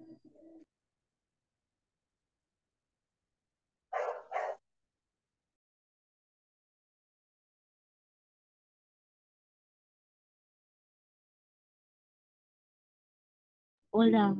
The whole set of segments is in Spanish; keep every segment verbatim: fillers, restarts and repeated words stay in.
Hola,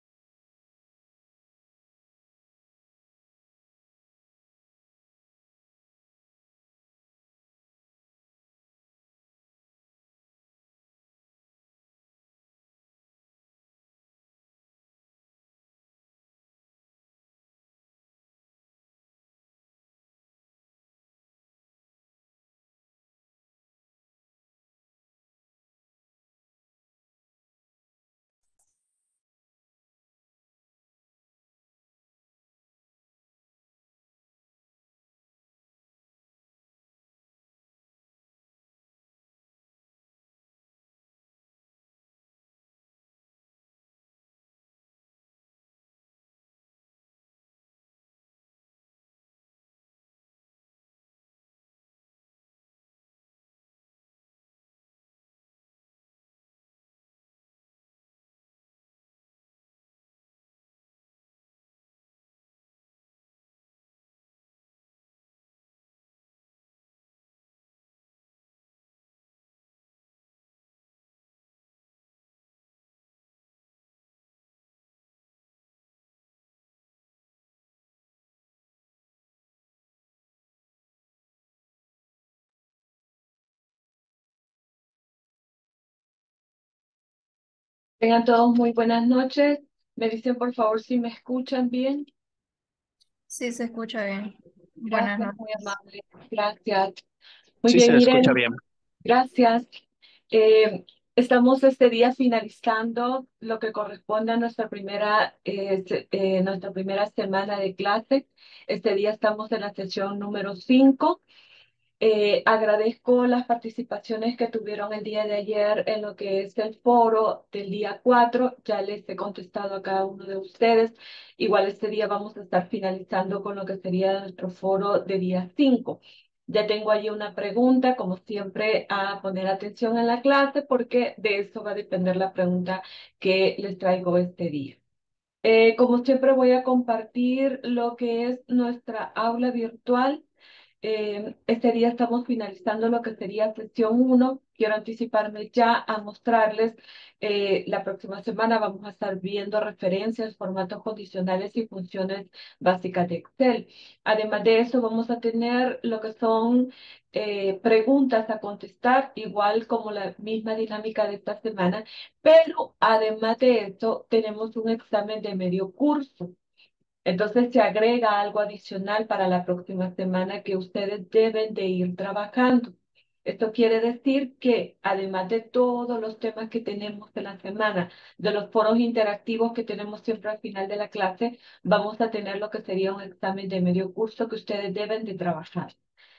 Tengan todos muy buenas noches. Me dicen por favor si me escuchan bien. Sí, se escucha bien. Buenas Gracias, muy noches. amable. Gracias. Muy Sí, bien, se escucha miren, bien. gracias. Eh, Estamos este día finalizando lo que corresponde a nuestra primera, eh, se- eh, nuestra primera semana de clase. Este día estamos en la sesión número cinco. Eh, agradezco las participaciones que tuvieron el día de ayer en lo que es el foro del día cuatro. Ya les he contestado a cada uno de ustedes. Igual este día vamos a estar finalizando con lo que sería nuestro foro de día cinco. Ya tengo allí una pregunta, como siempre, a poner atención en la clase porque de eso va a depender la pregunta que les traigo este día. Eh, como siempre voy a compartir lo que es nuestra aula virtual. Eh, este día estamos finalizando lo que sería sesión uno. Quiero anticiparme ya a mostrarles. Eh, la próxima semana vamos a estar viendo referencias, formatos condicionales y funciones básicas de Excel. Además de eso, vamos a tener lo que son eh, preguntas a contestar, igual como la misma dinámica de esta semana, pero además de esto, tenemos un examen de medio curso. Entonces se agrega algo adicional para la próxima semana que ustedes deben de ir trabajando. Esto quiere decir que además de todos los temas que tenemos en la semana, de los foros interactivos que tenemos siempre al final de la clase, vamos a tener lo que sería un examen de medio curso que ustedes deben de trabajar.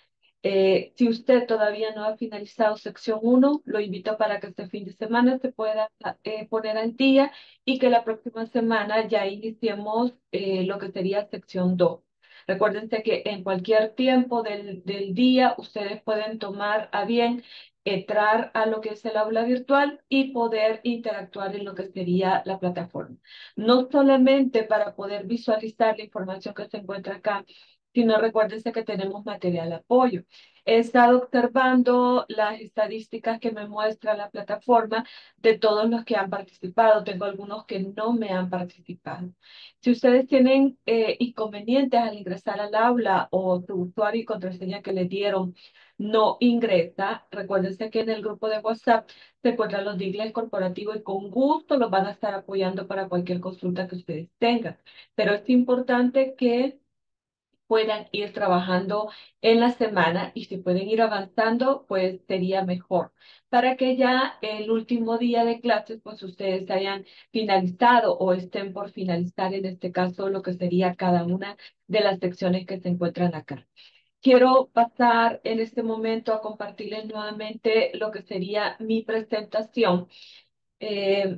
Eh, si usted todavía no ha finalizado sección uno, lo invito para que este fin de semana se pueda eh, poner al día y que la próxima semana ya iniciemos eh, lo que sería sección dos. Recuérdense que en cualquier tiempo del, del día ustedes pueden tomar a bien entrar a lo que es el aula virtual y poder interactuar en lo que sería la plataforma. No solamente para poder visualizar la información que se encuentra acá, sino recuérdense que tenemos material apoyo. He estado observando las estadísticas que me muestra la plataforma de todos los que han participado. Tengo algunos que no me han participado. Si ustedes tienen eh, inconvenientes al ingresar al aula o su usuario y contraseña que le dieron no ingresa, recuérdense que en el grupo de WhatsApp se encuentran los de inglés corporativo y con gusto los van a estar apoyando para cualquier consulta que ustedes tengan. Pero es importante que puedan ir trabajando en la semana y si pueden ir avanzando, pues sería mejor para que ya el último día de clases, pues ustedes hayan finalizado o estén por finalizar en este caso lo que sería cada una de las secciones que se encuentran acá. Quiero pasar en este momento a compartirles nuevamente lo que sería mi presentación. Eh,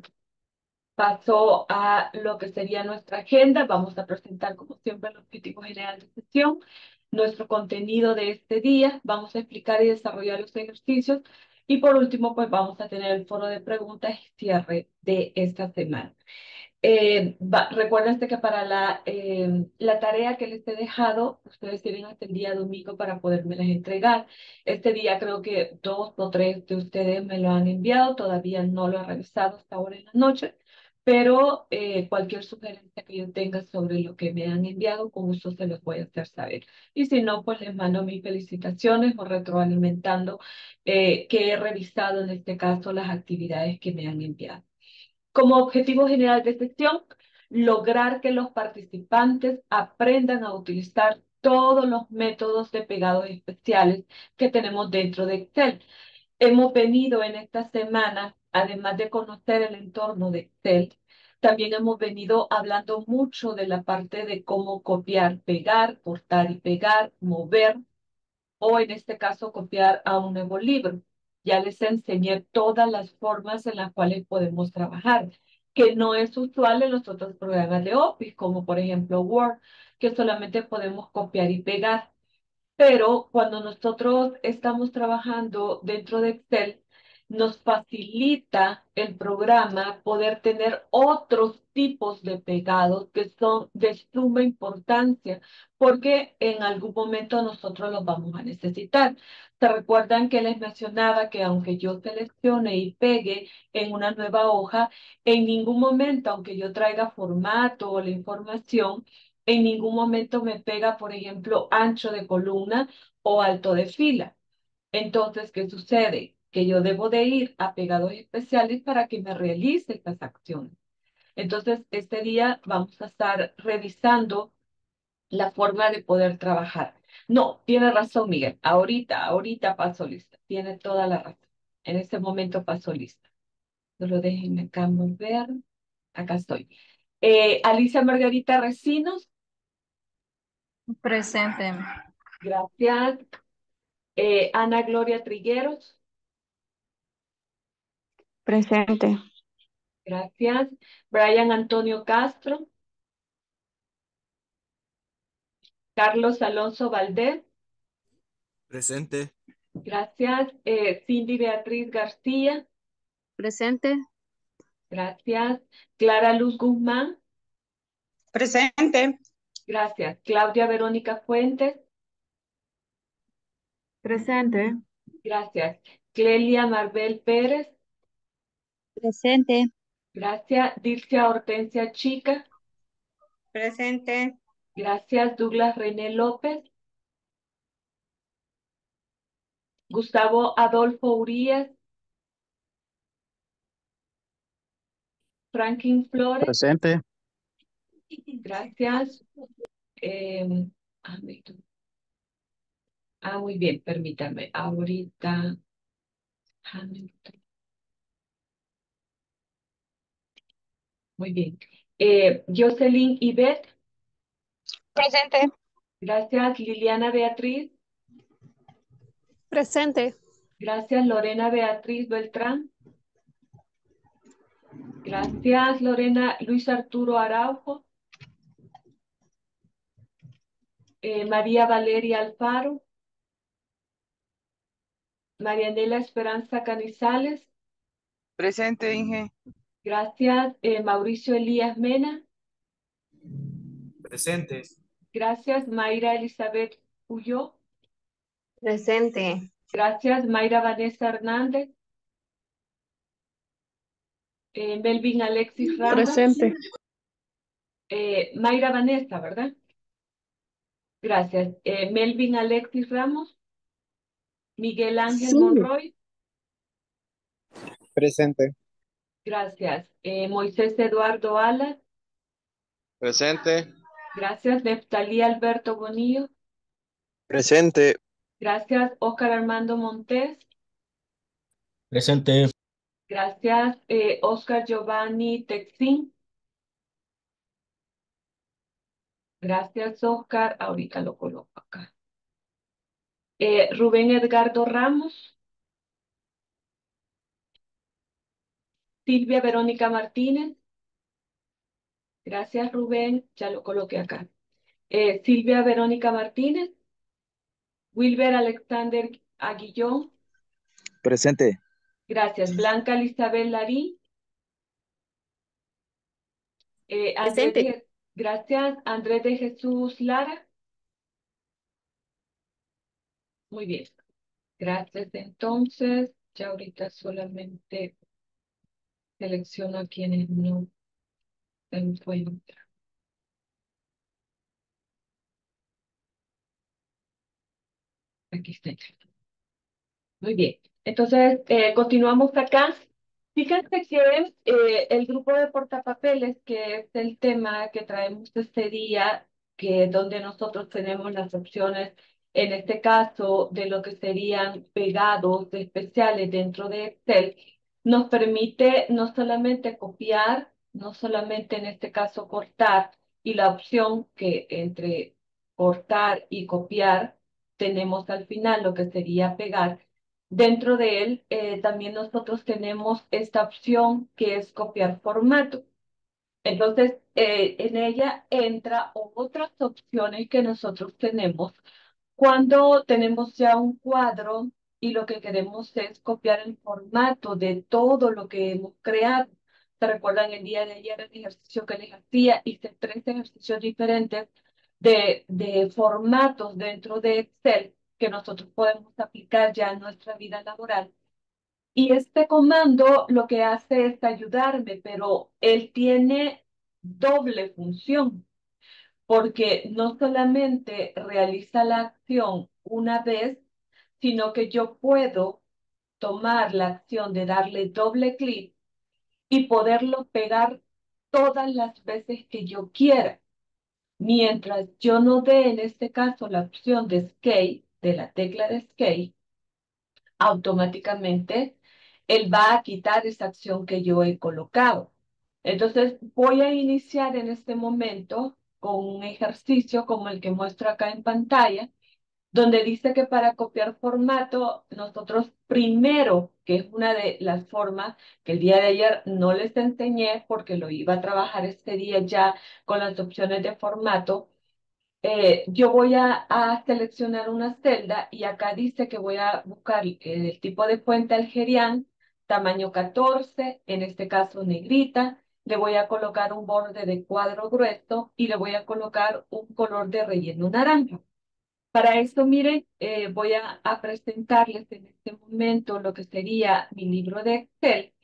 Paso a lo que sería nuestra agenda. Vamos a presentar, como siempre, el objetivo general de sesión, nuestro contenido de este día. Vamos a explicar y desarrollar los ejercicios. Y por último, pues vamos a tener el foro de preguntas y cierre de esta semana. Eh, va- recuérdense que para la, eh, la tarea que les he dejado, ustedes tienen hasta el día domingo para podérmelas entregar. Este día creo que dos o tres de ustedes me lo han enviado, todavía no lo he revisado hasta ahora en la noche, pero eh, cualquier sugerencia que yo tenga sobre lo que me han enviado, con gusto se los voy a hacer saber. Y si no, pues les mando mis felicitaciones o retroalimentando eh, que he revisado en este caso las actividades que me han enviado. Como objetivo general de sesión, lograr que los participantes aprendan a utilizar todos los métodos de pegados especiales que tenemos dentro de Excel. Hemos venido en esta semana, además de conocer el entorno de Excel, también hemos venido hablando mucho de la parte de cómo copiar, pegar, cortar y pegar, mover o en este caso copiar a un nuevo libro. Ya les enseñé todas las formas en las cuales podemos trabajar, que no es usual en los otros programas de Office, como por ejemplo Word, que solamente podemos copiar y pegar. Pero cuando nosotros estamos trabajando dentro de Excel, nos facilita el programa poder tener otros tipos de pegados que son de suma importancia, porque en algún momento nosotros los vamos a necesitar. ¿Se recuerdan que les mencionaba que aunque yo seleccione y pegue en una nueva hoja, en ningún momento, aunque yo traiga formato o la información, en ningún momento me pega, por ejemplo, ancho de columna o alto de fila? Entonces, ¿qué sucede? Que yo debo de ir a pegados especiales para que me realice estas acciones. Entonces, este día vamos a estar revisando la forma de poder trabajar. No, tiene razón, Miguel. Ahorita, ahorita paso lista. Tiene toda la razón. En este momento paso lista. Solo déjenme acá mover. Acá estoy. Eh, Alicia Margarita Recinos, Presente. gracias. Eh, Ana Gloria Trigueros, Presente. gracias. Brian Antonio Castro, Carlos Alonso Valdés, Presente. gracias. Eh, Cindy Beatriz García, Presente. gracias. Clara Luz Guzmán, Presente. gracias. Claudia Verónica Fuentes, Presente. gracias. Clelia Marbel Pérez, Presente. gracias. Dircia Hortensia Chica, Presente. gracias. Douglas René López, Gustavo Adolfo Urías, Franklin Flores, Presente. gracias. Eh, ah, me- ah, muy bien, permítame. Ahorita, Hamilton. Muy bien. Eh, Jocelyn Ivette, Presente. gracias. Liliana Beatriz, Presente. gracias. Lorena Beatriz Beltrán, gracias. Lorena Luis Arturo Araujo, eh, María Valeria Alfaro, Marianela Esperanza Canizales, Presente, Inge. gracias. Eh, Mauricio Elías Mena, Presente. gracias. Mayra Elizabeth Huyó, Presente. gracias. Mayra Vanessa Hernández, eh, Melvin Alexis Ramos, Presente. eh, Mayra Vanessa, ¿verdad? Gracias. Eh, Melvin Alexis Ramos, Miguel Ángel Sí. Monroy, Presente. gracias. Eh, Moisés Eduardo Alas, Presente. gracias. Neftalí Alberto Bonillo, Presente. gracias. Oscar Armando Montes, Presente. gracias. Eh, Oscar Giovanni Texín, gracias, Oscar. Ahorita lo coloco acá. Eh, Rubén Edgardo Ramos, Silvia Verónica Martínez, gracias, Rubén. Ya lo coloqué acá. Eh, Silvia Verónica Martínez, Wilber Alexander Aguillón, Presente. gracias. Blanca Elizabeth Larí, Eh, Andrés Presente. de, gracias. Andrés de Jesús Lara. Muy bien. Gracias. Entonces, ya ahorita solamente selecciono a quienes no se encuentran. Aquí está. Muy bien. Entonces, eh, continuamos acá. Fíjense que eh, el grupo de portapapeles, que es el tema que traemos este día, que es donde nosotros tenemos las opciones, en este caso, de lo que serían pegados especiales dentro de Excel, nos permite no solamente copiar, no solamente en este caso cortar, y la opción que entre cortar y copiar tenemos al final lo que sería pegar. Dentro de él eh, también nosotros tenemos esta opción que es copiar formato. Entonces, eh, en ella entra otras opciones que nosotros tenemos cuando tenemos ya un cuadro y lo que queremos es copiar el formato de todo lo que hemos creado. ¿Se recuerdan el día de ayer el ejercicio que les hacía? Hice tres ejercicios diferentes de, de formatos dentro de Excel que nosotros podemos aplicar ya en nuestra vida laboral. Y este comando lo que hace es ayudarme, pero él tiene doble función, porque no solamente realiza la acción una vez, sino que yo puedo tomar la acción de darle doble clic y poderlo pegar todas las veces que yo quiera. Mientras yo no dé en este caso la opción de Escape, de la tecla de Escape, automáticamente él va a quitar esa acción que yo he colocado. Entonces voy a iniciar en este momento con un ejercicio como el que muestro acá en pantalla, donde dice que para copiar formato, nosotros primero, que es una de las formas que el día de ayer no les enseñé porque lo iba a trabajar este día ya con las opciones de formato, eh, yo voy a, a seleccionar una celda y acá dice que voy a buscar eh, el tipo de fuente algerian, tamaño catorce, en este caso negrita, le voy a colocar un borde de cuadro grueso y le voy a colocar un color de relleno naranja. Para esto, miren, eh, voy a, a presentarles en este momento lo que sería mi libro de Excel.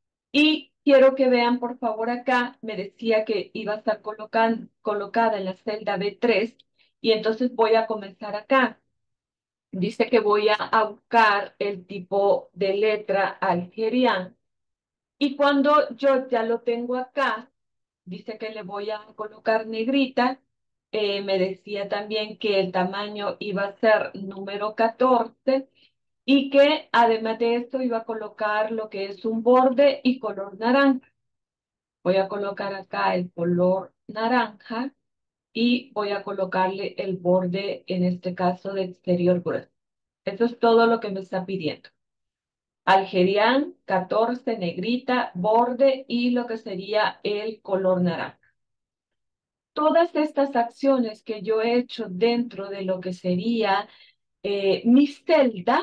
Y quiero que vean, por favor, acá, me decía que iba a estar colocan, colocada en la celda B tres, y entonces voy a comenzar acá. Dice que voy a, a buscar el tipo de letra algerian. Y cuando yo ya lo tengo acá, dice que le voy a colocar negrita. Eh, me decía también que el tamaño iba a ser número catorce y que además de esto iba a colocar lo que es un borde y color naranja. Voy a colocar acá el color naranja y voy a colocarle el borde, en este caso de exterior grueso. Eso es todo lo que me está pidiendo. Algerian, catorce, negrita, borde y lo que sería el color naranja. Todas estas acciones que yo he hecho dentro de lo que sería eh, mi celda,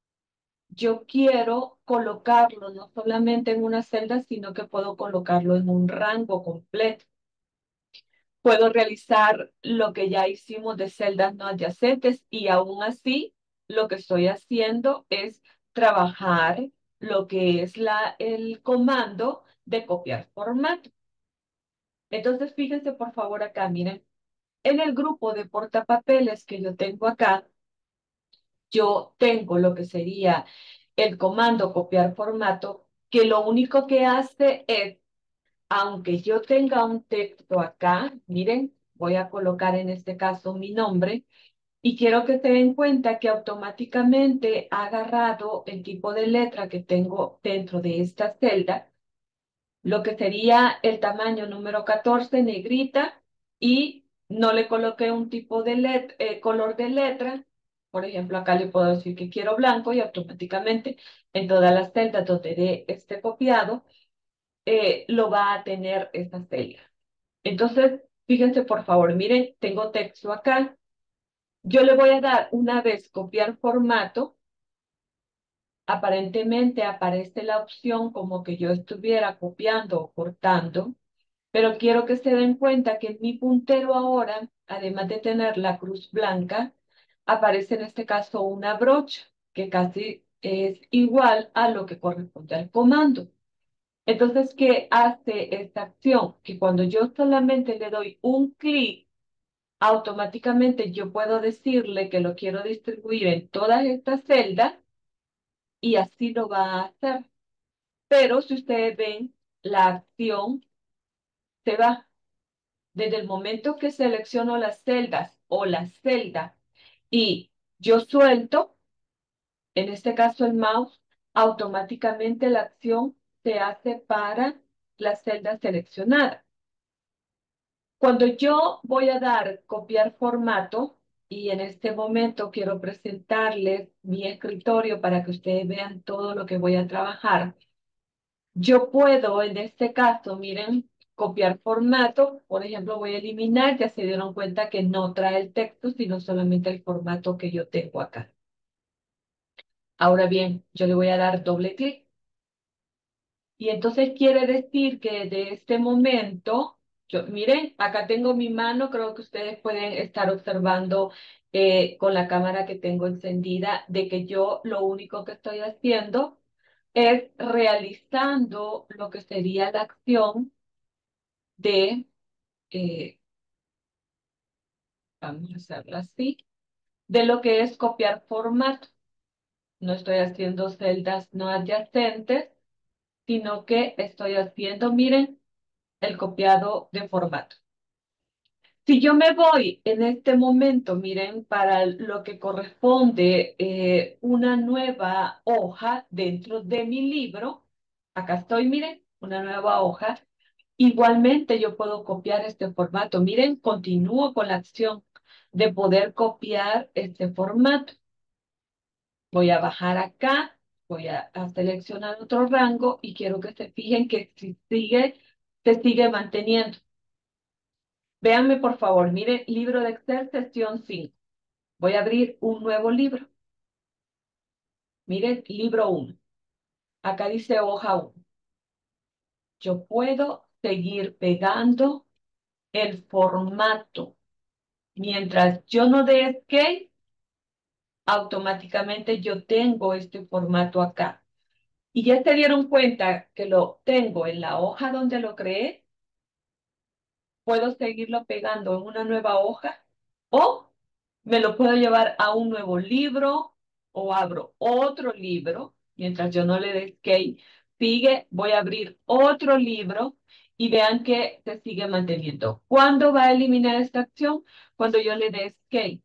yo quiero colocarlo no solamente en una celda, sino que puedo colocarlo en un rango completo. Puedo realizar lo que ya hicimos de celdas no adyacentes y aún así lo que estoy haciendo es trabajar lo que es la, el comando de copiar formato. Entonces, fíjense por favor acá, miren, en el grupo de portapapeles que yo tengo acá, yo tengo lo que sería el comando copiar formato, que lo único que hace es, aunque yo tenga un texto acá, miren, voy a colocar en este caso mi nombre, y quiero que se den cuenta que automáticamente ha agarrado el tipo de letra que tengo dentro de esta celda, lo que sería el tamaño número catorce, negrita, y no le coloqué un tipo de let eh, color de letra. Por ejemplo, acá le puedo decir que quiero blanco y automáticamente en todas las celdas donde dé este copiado, eh, lo va a tener esta celda. Entonces, fíjense por favor, miren, tengo texto acá. Yo le voy a dar una vez copiar formato. Aparentemente aparece la opción como que yo estuviera copiando o cortando. Pero quiero que se den cuenta que en mi puntero ahora, además de tener la cruz blanca, aparece en este caso una brocha, que casi es igual a lo que corresponde al comando. Entonces, ¿qué hace esta acción? Que cuando yo solamente le doy un clic, automáticamente yo puedo decirle que lo quiero distribuir en todas estas celdas y así lo va a hacer. Pero si ustedes ven, la acción se va. Desde el momento que selecciono las celdas o la celda y yo suelto, en este caso el mouse, automáticamente la acción se hace para la celda seleccionada. Cuando yo voy a dar copiar formato, y en este momento quiero presentarles mi escritorio para que ustedes vean todo lo que voy a trabajar, yo puedo, en este caso, miren, copiar formato. Por ejemplo, voy a eliminar, ya se dieron cuenta que no trae el texto, sino solamente el formato que yo tengo acá. Ahora bien, yo le voy a dar doble clic. Y entonces quiere decir que de este momento, yo, miren, acá tengo mi mano, creo que ustedes pueden estar observando eh, con la cámara que tengo encendida, de que yo lo único que estoy haciendo es realizando lo que sería la acción de, eh, vamos a hacerlo así, de lo que es copiar formato. No estoy haciendo celdas no adyacentes, sino que estoy haciendo, miren, el copiado de formato. Si yo me voy en este momento, miren, para lo que corresponde eh, una nueva hoja dentro de mi libro, acá estoy, miren, una nueva hoja. Igualmente yo puedo copiar este formato. Miren, continúo con la acción de poder copiar este formato. Voy a bajar acá, voy a, a seleccionar otro rango y quiero que se fijen que si sigue, se sigue manteniendo. Véanme por favor, miren, libro de Excel, sesión cinco. Voy a abrir un nuevo libro. Miren, libro uno. Acá dice hoja uno. Yo puedo seguir pegando el formato. Mientras yo no dé escape, automáticamente yo tengo este formato acá. Y ya se dieron cuenta que lo tengo en la hoja donde lo creé. Puedo seguirlo pegando en una nueva hoja o me lo puedo llevar a un nuevo libro o abro otro libro. Mientras yo no le dé escape, sigue, voy a abrir otro libro y vean que se sigue manteniendo. ¿Cuándo va a eliminar esta acción? Cuando yo le dé escape.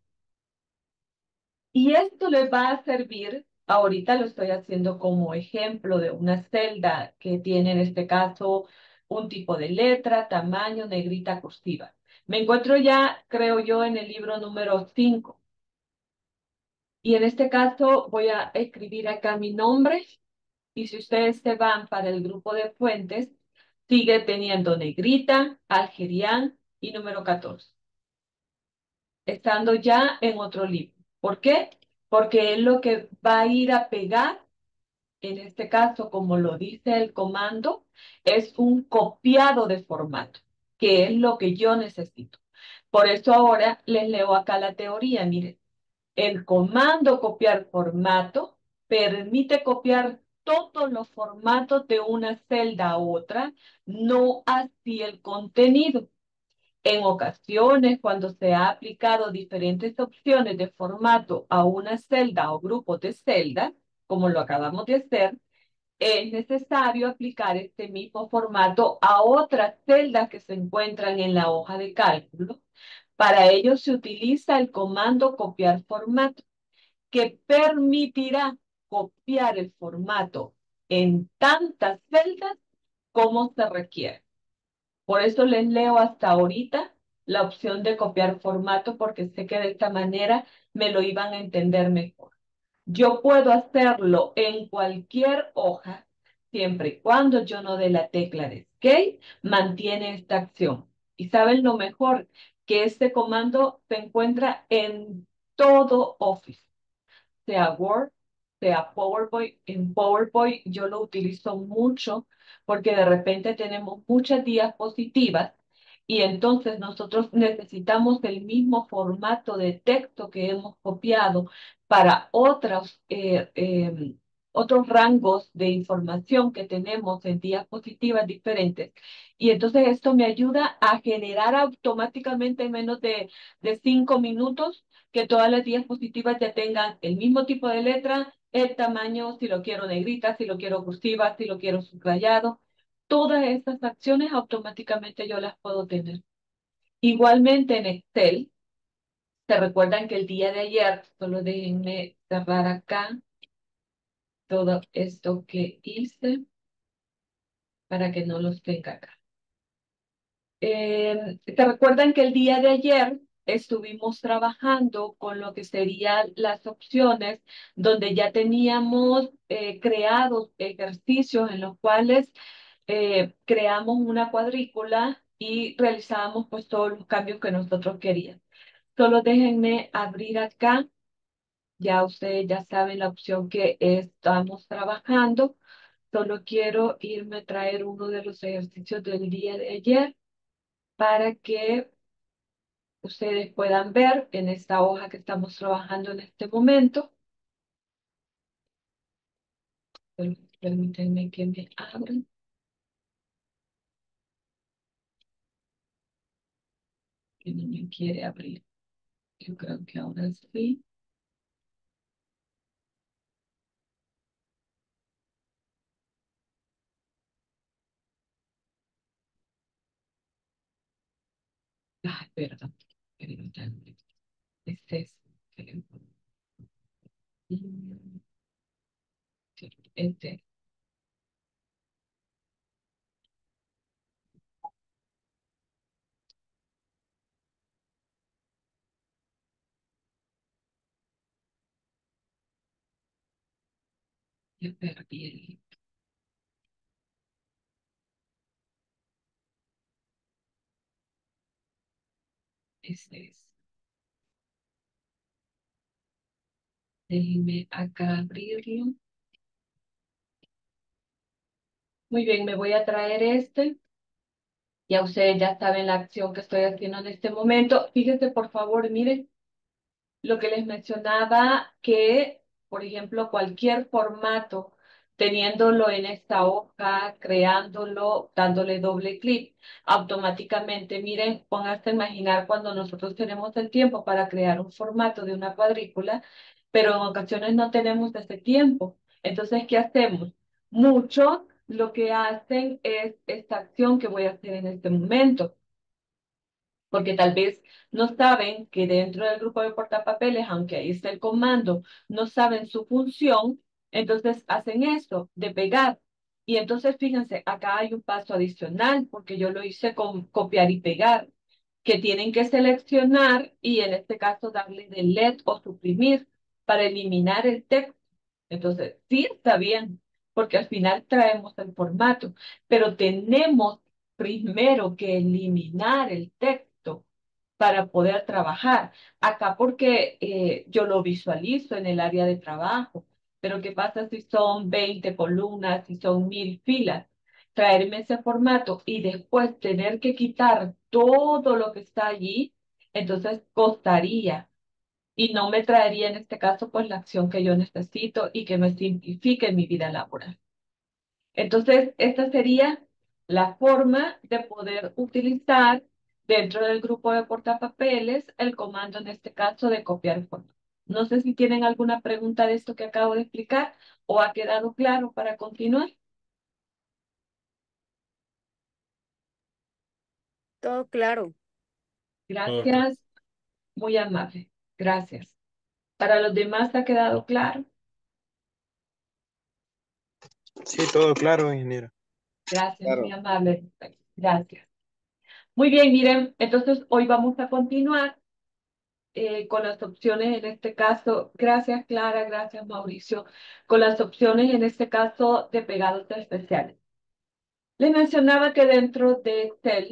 Y esto les va a servir, ahorita lo estoy haciendo como ejemplo de una celda que tiene en este caso un tipo de letra, tamaño, negrita, cursiva. Me encuentro ya, creo yo, en el libro número cinco. Y en este caso voy a escribir acá mi nombre. Y si ustedes se van para el grupo de fuentes, sigue teniendo negrita, algerián y número catorce. Estando ya en otro libro. ¿Por qué? Porque es lo que va a ir a pegar, en este caso, como lo dice el comando, es un copiado de formato, que es lo que yo necesito. Por eso ahora les leo acá la teoría. Miren, el comando copiar formato permite copiar todos los formatos de una celda a otra, no así el contenido. En ocasiones, cuando se ha aplicado diferentes opciones de formato a una celda o grupo de celdas, como lo acabamos de hacer, es necesario aplicar este mismo formato a otras celdas que se encuentran en la hoja de cálculo. Para ello se utiliza el comando copiar formato, que permitirá copiar el formato en tantas celdas como se requiere. Por eso les leo hasta ahorita la opción de copiar formato, porque sé que de esta manera me lo iban a entender mejor. Yo puedo hacerlo en cualquier hoja, siempre y cuando yo no dé la tecla de Escape, mantiene esta acción. Y saben lo mejor, que este comando se encuentra en todo Office, sea Word, sea PowerPoint. En PowerPoint yo lo utilizo mucho porque de repente tenemos muchas diapositivas y entonces nosotros necesitamos el mismo formato de texto que hemos copiado para otros, eh, eh, otros rangos de información que tenemos en diapositivas diferentes. Y entonces esto me ayuda a generar automáticamente en menos de, de cinco minutos que todas las diapositivas ya tengan el mismo tipo de letra, el tamaño, si lo quiero negrita, si lo quiero cursiva, si lo quiero subrayado. Todas estas acciones automáticamente yo las puedo tener. Igualmente en Excel, ¿se recuerdan que el día de ayer, solo déjenme cerrar acá todo esto que hice para que no los tenga acá? Eh, ¿te recuerdan que el día de ayer estuvimos trabajando con lo que serían las opciones donde ya teníamos eh, creados ejercicios en los cuales eh, creamos una cuadrícula y realizábamos pues todos los cambios que nosotros queríamos? Solo déjenme abrir acá. Ya ustedes ya saben la opción que estamos trabajando. Solo quiero irme a traer uno de los ejercicios del día de ayer para que ustedes puedan ver en esta hoja que estamos trabajando en este momento. Permítanme que me abran. Que no me quiere abrir. Yo creo que ahora sí. Ay, perdón. Permítanme. Este es. Mm, sí, Este. Ya perdí el. Este es. Déjenme acá abrirlo. Muy bien, me voy a traer este. Ya ustedes ya saben la acción que estoy haciendo en este momento. Fíjense, por favor, miren lo que les mencionaba, que, por ejemplo, cualquier formato, teniéndolo en esta hoja, creándolo, dándole doble clic, automáticamente, miren, pónganse a imaginar cuando nosotros tenemos el tiempo para crear un formato de una cuadrícula, pero en ocasiones no tenemos ese tiempo. Entonces, ¿qué hacemos? Muchos lo que hacen es esta acción que voy a hacer en este momento, porque tal vez no saben que dentro del grupo de portapapeles, aunque ahí está el comando, no saben su función, entonces hacen esto de pegar. Y entonces fíjense, acá hay un paso adicional, porque yo lo hice con copiar y pegar, que tienen que seleccionar y en este caso darle delete o suprimir para eliminar el texto. Entonces, sí está bien, porque al final traemos el formato, pero tenemos primero que eliminar el texto para poder trabajar. Acá porque eh, yo lo visualizo en el área de trabajo, pero ¿qué pasa si son veinte columnas, si son mil filas? Traerme ese formato y después tener que quitar todo lo que está allí, entonces costaría y no me traería en este caso pues la acción que yo necesito y que me simplifique mi vida laboral. Entonces, esta sería la forma de poder utilizar dentro del grupo de portapapeles el comando, en este caso, de copiar formato. No sé si tienen alguna pregunta de esto que acabo de explicar o ha quedado claro para continuar. Todo claro. Todo cl- Gracias, muy amable. Gracias. Para los demás ha quedado claro. Sí, todo claro, ingeniero. Gracias, muy Claro. amable. Gracias. Muy bien, miren, entonces hoy vamos a continuar eh, con las opciones en este caso. Gracias, Clara, gracias, Mauricio. Con las opciones en este caso de pegados especiales. Les mencionaba que dentro de Excel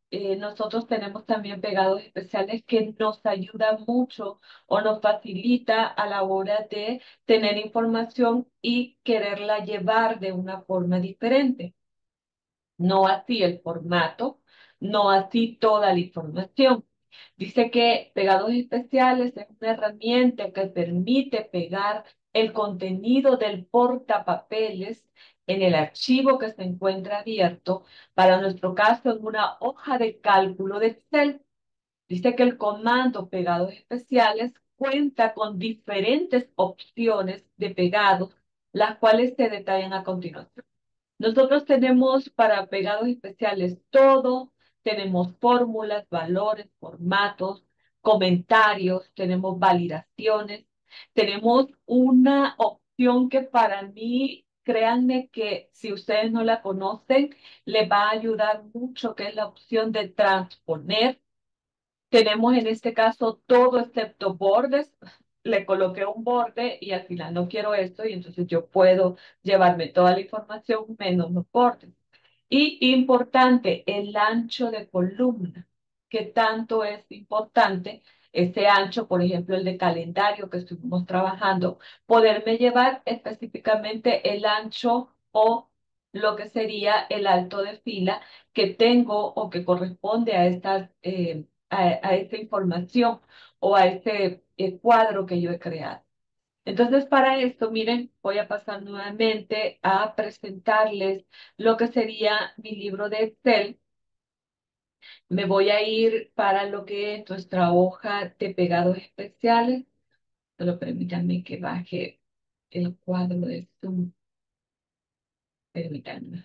eh, nosotros tenemos también pegados especiales que nos ayudan mucho o nos facilita a la hora de tener información y quererla llevar de una forma diferente. No así el formato, no así toda la información. Dice que pegados especiales es una herramienta que permite pegar el contenido del portapapeles en el archivo que se encuentra abierto, para nuestro caso en una hoja de cálculo de Excel. Dice que el comando pegados especiales cuenta con diferentes opciones de pegados, las cuales se detallan a continuación. Nosotros tenemos para pegados especiales todo, tenemos fórmulas, valores, formatos, comentarios, tenemos validaciones, tenemos una opción que para mí, créanme que si ustedes no la conocen, les va a ayudar mucho, que es la opción de transponer. Tenemos en este caso todo excepto bordes. Le coloqué un borde y al final no quiero esto, y entonces yo puedo llevarme toda la información menos los bordes. Y importante, el ancho de columna, que tanto es importante ese ancho, por ejemplo, el de calendario que estuvimos trabajando, poderme llevar específicamente el ancho o lo que sería el alto de fila que tengo o que corresponde a esta, eh, a, a esta información o a este eh, cuadro que yo he creado. Entonces, para esto, miren, voy a pasar nuevamente a presentarles lo que sería mi libro de Excel. Me voy a ir para lo que es nuestra hoja de pegados especiales. Solo permítanme que baje el cuadro de Zoom. Permítanme.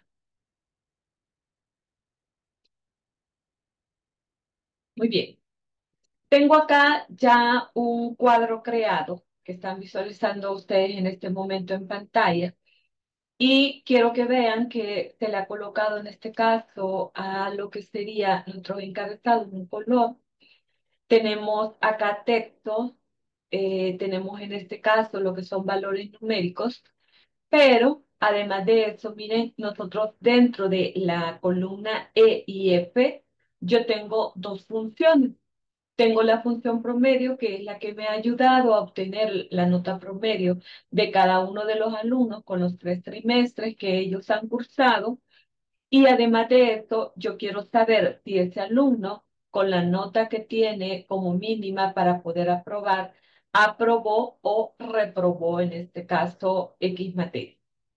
Muy bien. Tengo acá ya un cuadro creado que están visualizando ustedes en este momento en pantalla. Y quiero que vean que se le ha colocado en este caso a lo que sería nuestro encabezado en un color. Tenemos acá texto, eh, tenemos en este caso lo que son valores numéricos, pero además de eso, miren, nosotros dentro de la columna E y F, yo tengo dos funciones. Tengo la función promedio, que es la que me ha ayudado a obtener la nota promedio de cada uno de los alumnos con los tres trimestres que ellos han cursado. Y además de esto, yo quiero saber si ese alumno, con la nota que tiene como mínima para poder aprobar, aprobó o reprobó, en este caso, X materia.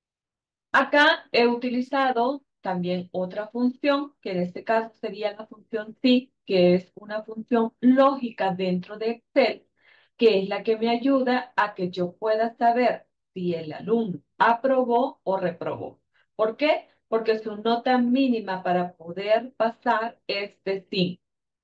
Acá he utilizado también otra función, que en este caso sería la función sí, que es una función lógica dentro de Excel, que es la que me ayuda a que yo pueda saber si el alumno aprobó o reprobó. ¿Por qué? Porque su nota mínima para poder pasar es de cinco.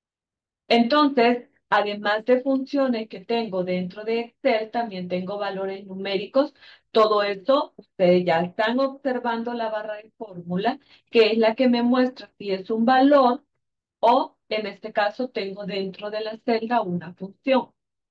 Entonces, además de funciones que tengo dentro de Excel, también tengo valores numéricos. Todo eso, ustedes ya están observando la barra de fórmula, que es la que me muestra si es un valor o, en este caso, tengo dentro de la celda una función.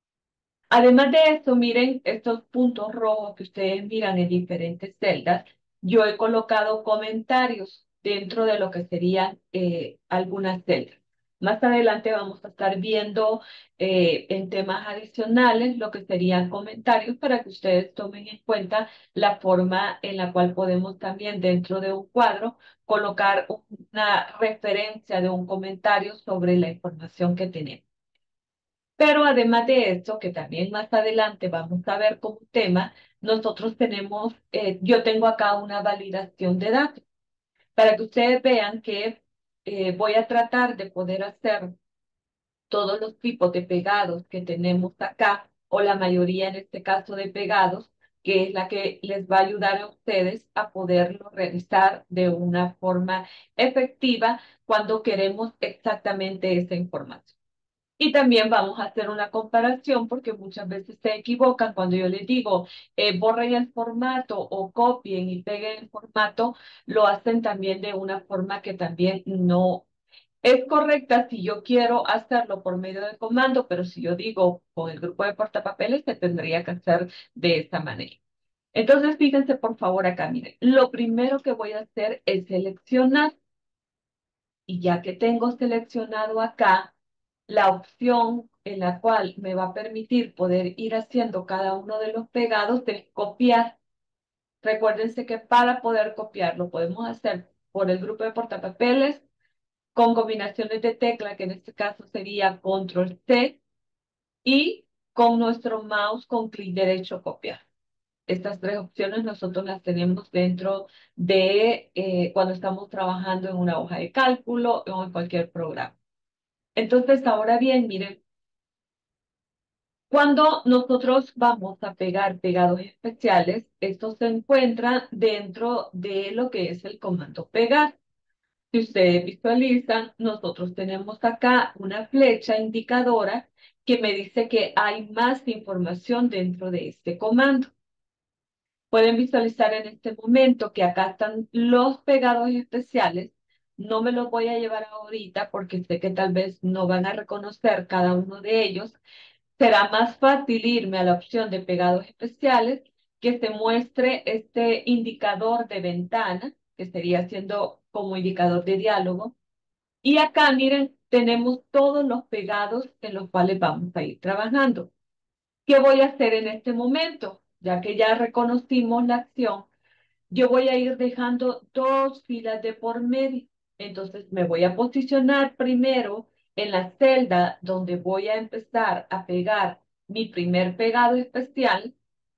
Además de eso, miren estos puntos rojos que ustedes miran en diferentes celdas. Yo he colocado comentarios dentro de lo que serían eh, algunas celdas. Más adelante vamos a estar viendo eh, en temas adicionales lo que serían comentarios, para que ustedes tomen en cuenta la forma en la cual podemos también dentro de un cuadro colocar una referencia de un comentario sobre la información que tenemos. Pero además de esto, que también más adelante vamos a ver como tema, nosotros tenemos, eh, yo tengo acá una validación de datos, para que ustedes vean que eh, voy a tratar de poder hacer todos los tipos de pegados que tenemos acá, o la mayoría en este caso de pegados, que es la que les va a ayudar a ustedes a poderlo realizar de una forma efectiva cuando queremos exactamente esa información. Y también vamos a hacer una comparación, porque muchas veces se equivocan cuando yo les digo eh, borren el formato o copien y peguen el formato. Lo hacen también de una forma que también no es correcta si yo quiero hacerlo por medio de comando, pero si yo digo con el grupo de portapapeles, se tendría que hacer de esta manera. Entonces, fíjense por favor acá, miren, lo primero que voy a hacer es seleccionar. Y ya que tengo seleccionado acá la opción en la cual me va a permitir poder ir haciendo cada uno de los pegados es copiar. Recuérdense que para poder copiar lo podemos hacer por el grupo de portapapeles con combinaciones de tecla, que en este caso sería control C, y con nuestro mouse con clic derecho copiar. Estas tres opciones nosotros las tenemos dentro de eh, cuando estamos trabajando en una hoja de cálculo o en cualquier programa. Entonces, ahora bien, miren, cuando nosotros vamos a pegar pegados especiales, esto se encuentra dentro de lo que es el comando pegar. Si ustedes visualizan, nosotros tenemos acá una flecha indicadora que me dice que hay más información dentro de este comando. Pueden visualizar en este momento que acá están los pegados especiales. No me los voy a llevar ahorita porque sé que tal vez no van a reconocer cada uno de ellos. Será más fácil irme a la opción de pegados especiales, que se muestre este indicador de ventana, que sería siendo como indicador de diálogo. Y acá, miren, tenemos todos los pegados en los cuales vamos a ir trabajando. ¿Qué voy a hacer en este momento? Ya que ya reconocimos la acción, yo voy a ir dejando dos filas de por medio. Entonces me voy a posicionar primero en la celda donde voy a empezar a pegar mi primer pegado especial.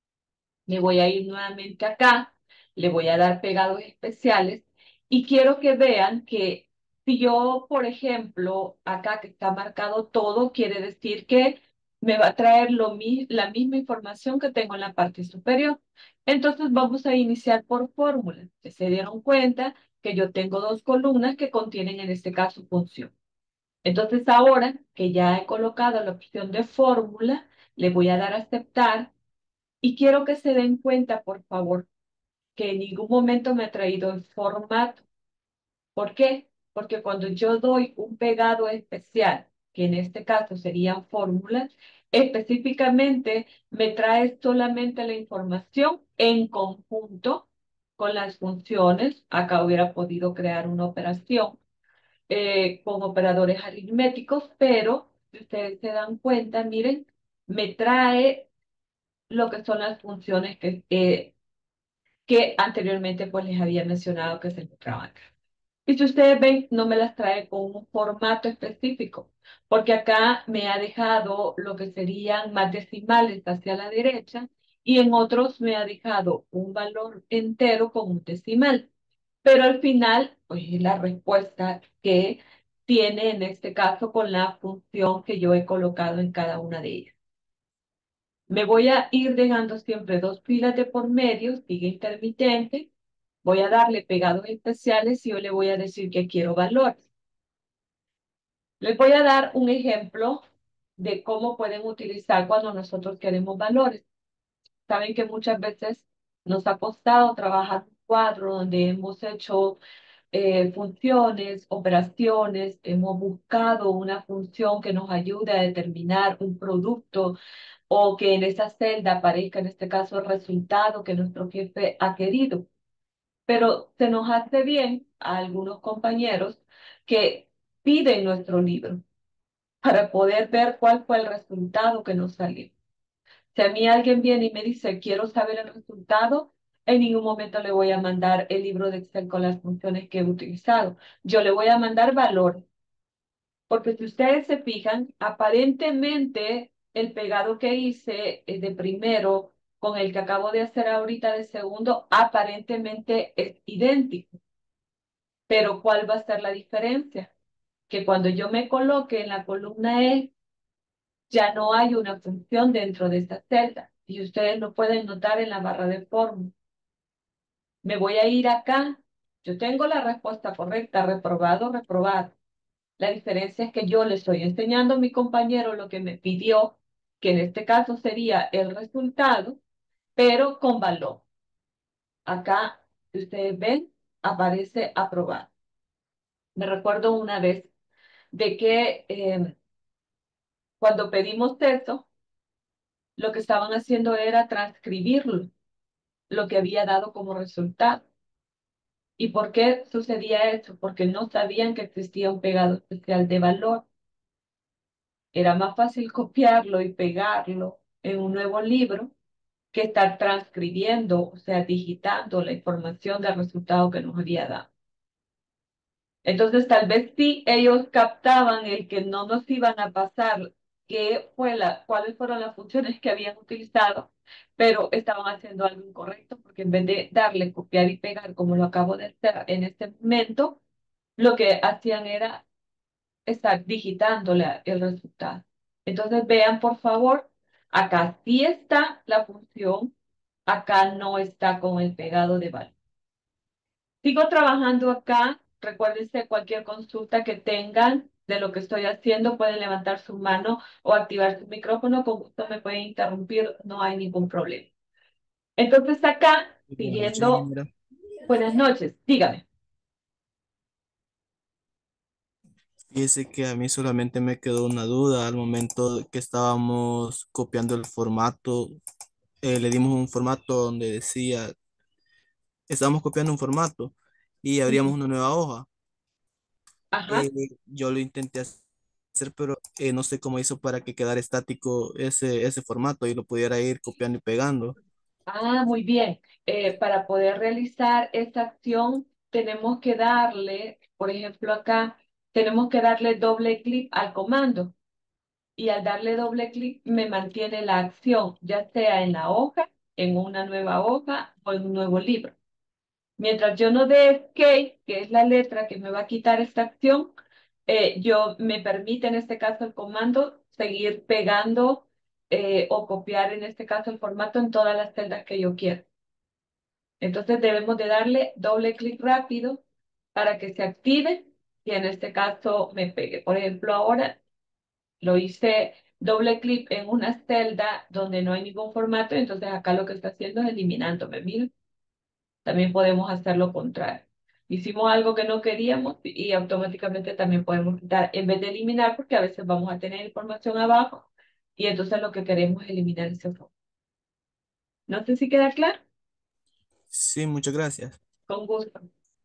Me voy a ir nuevamente acá, le voy a dar pegados especiales y quiero que vean que si yo, por ejemplo, acá que está marcado todo, quiere decir que me va a traer lo mi- la misma información que tengo en la parte superior. Entonces vamos a iniciar por fórmula. Que se dieron cuenta que yo tengo dos columnas que contienen en este caso función. Entonces ahora que ya he colocado la opción de fórmula, le voy a dar a aceptar y quiero que se den cuenta, por favor, que en ningún momento me ha traído el formato. ¿Por qué? Porque cuando yo doy un pegado especial, que en este caso serían fórmulas, específicamente me trae solamente la información en conjunto con las funciones. Acá hubiera podido crear una operación eh, con operadores aritméticos, pero si ustedes se dan cuenta, miren, me trae lo que son las funciones que, eh, que anteriormente pues les había mencionado que se encontraban acá. Y si ustedes ven, no me las trae con un formato específico, porque acá me ha dejado lo que serían más decimales hacia la derecha y en otros me ha dejado un valor entero con un decimal. Pero al final, pues es la respuesta que tiene en este caso con la función que yo he colocado en cada una de ellas. Me voy a ir dejando siempre dos filas de por medio, sigue intermitente. Voy a darle pegados especiales y yo le voy a decir que quiero valores. Les voy a dar un ejemplo de cómo pueden utilizar cuando nosotros queremos valores. Saben que muchas veces nos ha costado trabajar un cuadro donde hemos hecho eh, funciones, operaciones, hemos buscado una función que nos ayude a determinar un producto o que en esa celda aparezca en este caso el resultado que nuestro jefe ha querido. Pero se nos hace bien a algunos compañeros que piden nuestro libro para poder ver cuál fue el resultado que nos salió. Si a mí alguien viene y me dice, quiero saber el resultado, en ningún momento le voy a mandar el libro de Excel con las funciones que he utilizado. Yo le voy a mandar valor. Porque si ustedes se fijan, aparentemente el pegado que hice eh, de primero con el que acabo de hacer ahorita de segundo, aparentemente es idéntico. Pero ¿cuál va a ser la diferencia? Que cuando yo me coloque en la columna E, ya no hay una función dentro de esta celda. Y ustedes lo pueden notar en la barra de fórmula. Me voy a ir acá. Yo tengo la respuesta correcta, reprobado, reprobado. La diferencia es que yo le estoy enseñando a mi compañero lo que me pidió, que en este caso sería el resultado, pero con valor. Acá, si ustedes ven, aparece aprobado. Me recuerdo una vez de que eh, cuando pedimos eso, lo que estaban haciendo era transcribirlo, lo que había dado como resultado. ¿Y por qué sucedía eso? Porque no sabían que existía un pegado especial de valor. Era más fácil copiarlo y pegarlo en un nuevo libro que estar transcribiendo, o sea, digitando la información del resultado que nos había dado. Entonces, tal vez sí ellos captaban el que no nos iban a pasar qué fue la, cuáles fueron las funciones que habían utilizado, pero estaban haciendo algo incorrecto porque en vez de darle copiar y pegar como lo acabo de hacer en este momento, lo que hacían era estar digitándole el resultado. Entonces, vean, por favor, acá sí está la función, acá no está con el pegado de valor. Sigo trabajando acá. Recuérdense, cualquier consulta que tengan de lo que estoy haciendo, pueden levantar su mano o activar su micrófono. Con gusto me pueden interrumpir, no hay ningún problema. Entonces, acá, Buenas noches, siguiendo, ingeniera. buenas noches, dígame. Fíjese que a mí solamente me quedó una duda al momento que estábamos copiando el formato. Eh, le dimos un formato donde decía, estábamos copiando un formato y abríamos Ujú. una nueva hoja. Ajá. Eh, yo lo intenté hacer, pero eh, no sé cómo hizo para que quedara estático ese, ese formato y lo pudiera ir copiando y pegando. Ah, muy bien. Eh, para poder realizar esta acción, tenemos que darle, por ejemplo, acá, tenemos que darle doble clic al comando. Y al darle doble clic me mantiene la acción, ya sea en la hoja, en una nueva hoja o en un nuevo libro. Mientras yo no dé escape, que es la letra que me va a quitar esta acción, eh, yo me permite en este caso el comando seguir pegando eh, o copiar en este caso el formato en todas las celdas que yo quiero. Entonces debemos de darle doble clic rápido para que se active y en este caso me pegue. Por ejemplo, ahora lo hice doble clic en una celda donde no hay ningún formato, entonces acá lo que está haciendo es eliminándome. Miren, también podemos hacer lo contrario. Hicimos algo que no queríamos y automáticamente también podemos quitar, en vez de eliminar, porque a veces vamos a tener información abajo y entonces lo que queremos es eliminar ese formato. No sé si queda claro. Sí, muchas gracias. Con gusto.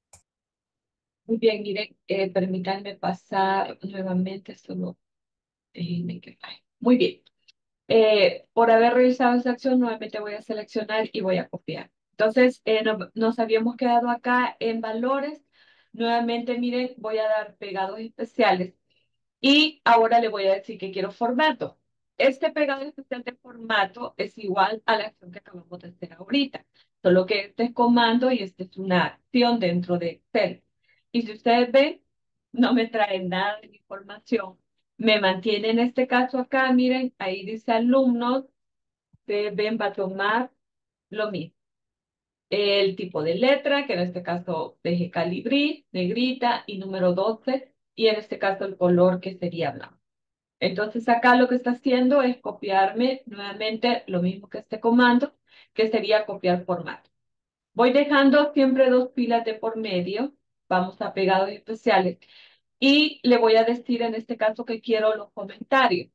Muy bien, miren, eh, permítanme pasar nuevamente, solo déjenme que vaya. Muy bien. Eh, por haber realizado esa acción, nuevamente voy a seleccionar y voy a copiar. Entonces, eh, no- nos habíamos quedado acá en valores. Nuevamente, miren, voy a dar pegados especiales. Y ahora le voy a decir que quiero formato. Este pegado especial de formato es igual a la acción que acabamos de hacer ahorita. Solo que este es comando y este es una acción dentro de Excel. Y si ustedes ven, no me trae nada de información. Me mantiene en este caso acá, miren, ahí dice alumnos, ustedes ven, va a tomar lo mismo. El tipo de letra, que en este caso dejé calibrí, negrita y número doce, y en este caso el color que sería blanco. Entonces acá lo que está haciendo es copiarme nuevamente lo mismo que este comando, que sería copiar formato. Voy dejando siempre dos pilas de por medio, vamos a pegados especiales, y le voy a decir en este caso que quiero los comentarios.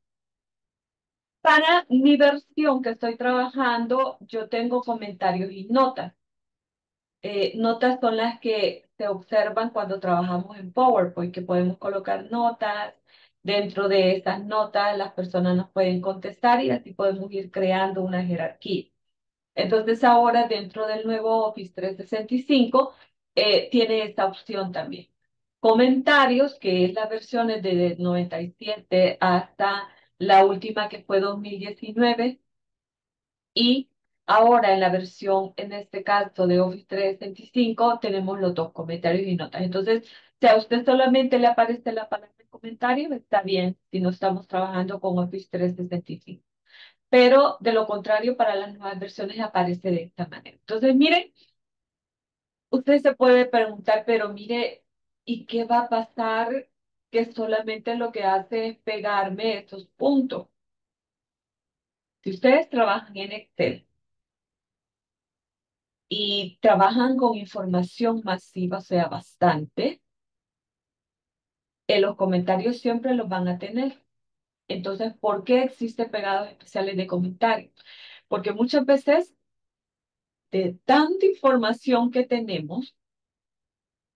Para mi versión que estoy trabajando, yo tengo comentarios y notas. Eh, notas son las que se observan cuando trabajamos en PowerPoint, que podemos colocar notas. Dentro de esas notas, las personas nos pueden contestar y así podemos ir creando una jerarquía. Entonces, ahora dentro del nuevo Office trescientos sesenta y cinco, eh, tiene esta opción también. Comentarios, que es la versión de noventa y siete hasta la última que fue dos mil diecinueve. Y ahora en la versión, en este caso de Office trescientos sesenta y cinco, tenemos los dos comentarios y notas. Entonces, si a usted solamente le aparece la palabra comentario, está bien si no estamos trabajando con Office trescientos sesenta y cinco. Pero de lo contrario, para las nuevas versiones aparece de esta manera. Entonces, mire, usted se puede preguntar, pero mire, ¿y qué va a pasar que solamente lo que hace es pegarme estos puntos? Si ustedes trabajan en Excel, y trabajan con información masiva, o sea, bastante, en los comentarios siempre los van a tener. Entonces, ¿por qué existen pegados especiales de comentarios? Porque muchas veces, de tanta información que tenemos,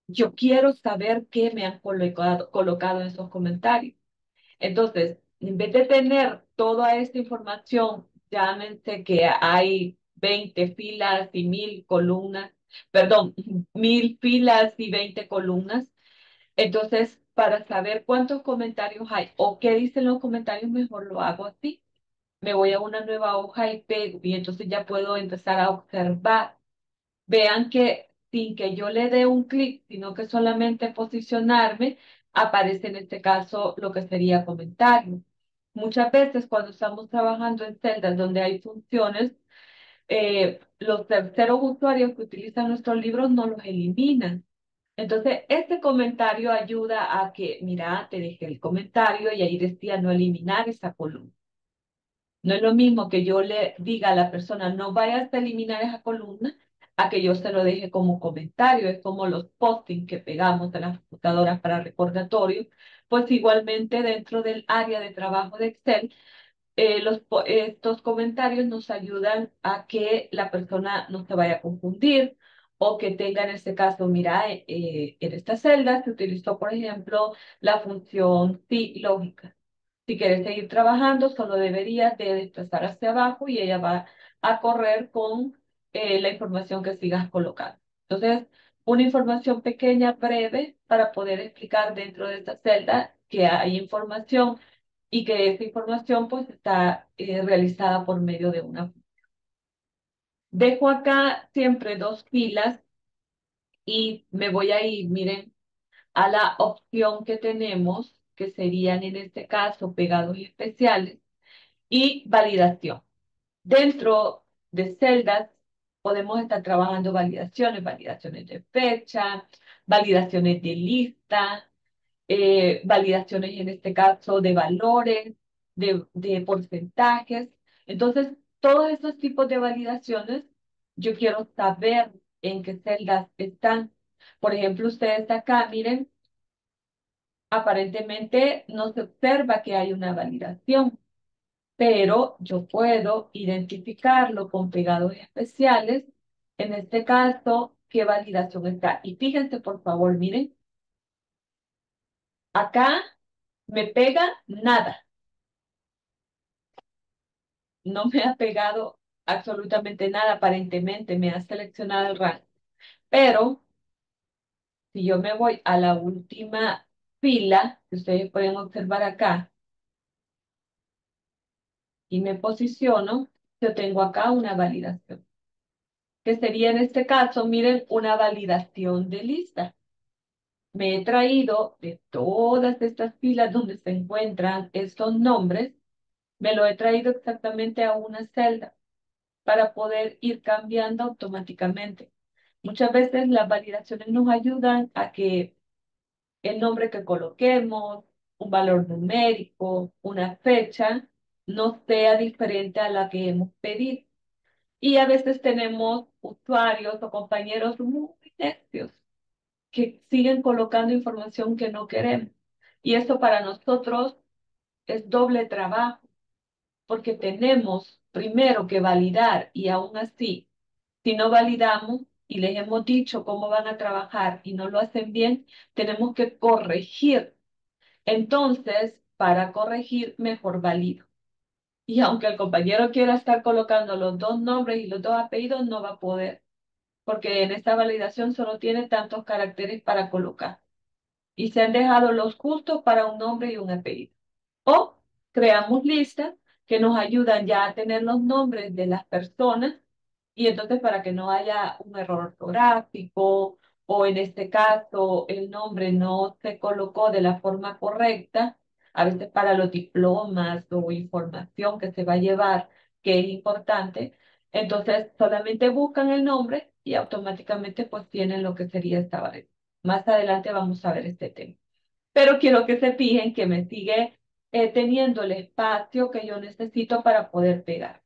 yo quiero saber qué me han colocado, colocado en esos comentarios. Entonces, en vez de tener toda esta información, llámense que hay veinte filas y mil columnas, perdón, mil filas y veinte columnas. Entonces, para saber cuántos comentarios hay o qué dicen los comentarios, mejor lo hago así. Me voy a una nueva hoja y pego, y entonces ya puedo empezar a observar. Vean que sin que yo le dé un clic, sino que solamente posicionarme, aparece en este caso lo que sería comentario. Muchas veces cuando estamos trabajando en celdas donde hay funciones, eh, los terceros usuarios que utilizan nuestros libros no los eliminan. Entonces, este comentario ayuda a que, mira, te dejé el comentario y ahí decía no eliminar esa columna. No es lo mismo que yo le diga a la persona, no vayas a eliminar esa columna, a que yo se lo deje como comentario. Es como los postings que pegamos en las computadoras para recordatorios. Pues igualmente dentro del área de trabajo de Excel, eh, los, po- estos comentarios nos ayudan a que la persona no se vaya a confundir o que tenga en este caso, mira, eh, eh, en esta celda se utilizó, por ejemplo, la función sí lógica. Si quieres seguir trabajando, solo deberías de desplazar hacia abajo y ella va a correr con eh, la información que sigas colocando. Entonces, una información pequeña, breve, para poder explicar dentro de esta celda que hay información y que esa información pues está eh, realizada por medio de una. Dejo acá siempre dos filas y me voy a ir, miren, a la opción que tenemos, que serían en este caso pegados especiales y validación. Dentro de celdas podemos estar trabajando validaciones, validaciones de fecha, validaciones de lista, eh, validaciones en este caso de valores, de, de porcentajes. Entonces, todos esos tipos de validaciones, yo quiero saber en qué celdas están. Por ejemplo, ustedes acá, miren, aparentemente no se observa que hay una validación, pero yo puedo identificarlo con pegados especiales. En este caso, ¿qué validación está? Y fíjense, por favor, miren, acá me pega nada, no me ha pegado absolutamente nada, aparentemente me ha seleccionado el rango. Pero si yo me voy a la última fila, que ustedes pueden observar acá, y me posiciono, yo tengo acá una validación, que sería en este caso, miren, una validación de lista. Me he traído de todas estas filas donde se encuentran estos nombres, me lo he traído exactamente a una celda para poder ir cambiando automáticamente. Muchas veces las validaciones nos ayudan a que el nombre que coloquemos, un valor numérico, una fecha, no sea diferente a la que hemos pedido. Y a veces tenemos usuarios o compañeros muy necios que siguen colocando información que no queremos. Y eso para nosotros es doble trabajo, porque tenemos primero que validar y aún así, si no validamos y les hemos dicho cómo van a trabajar y no lo hacen bien, tenemos que corregir. Entonces, para corregir, mejor valido. Y aunque el compañero quiera estar colocando los dos nombres y los dos apellidos, no va a poder, porque en esta validación solo tiene tantos caracteres para colocar. Y se han dejado los justos para un nombre y un apellido. O creamos listas que nos ayudan ya a tener los nombres de las personas y entonces para que no haya un error ortográfico o en este caso el nombre no se colocó de la forma correcta, a veces para los diplomas o información que se va a llevar que es importante, entonces solamente buscan el nombre y automáticamente pues tienen lo que sería esta variable. Más adelante vamos a ver este tema. Pero quiero que se fijen que me sigue eh, teniendo el espacio que yo necesito para poder pegar.